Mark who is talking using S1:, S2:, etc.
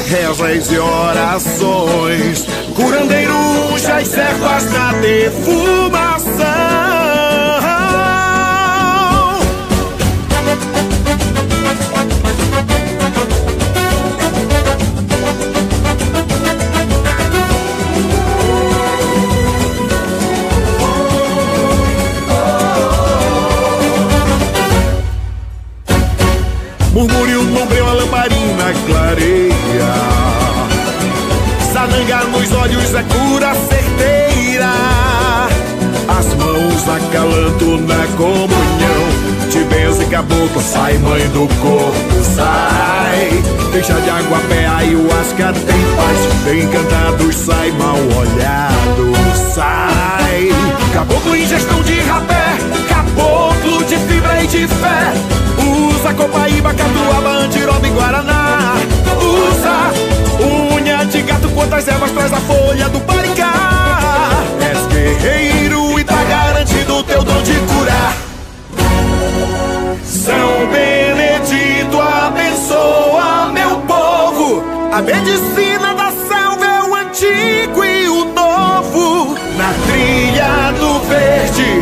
S1: rezas e orações, curandeiro unge as ervas na defumação. Murmúrio no ombro, a lamparina clareia, sananga nos olhos é cura certeira, as mãos acalanto na comunhão, te benzo e caboclo, sai mãe do corpo, sai. Deixa de água, pé, ayahuasca tem paz, tem encantados, sai mal olhado, sai. Caboclo em gestão de rapé, caboclo de fibra e de fé, usa copaíba, catuaba, andiroba e guaraná, usa unha de gato, quantas ervas traz a folha do baricá. És guerreiro e tá garantido o teu dom de curar. São Benedito abençoa meu povo, a medicina da selva é o antigo e o novo. Na trilha do verde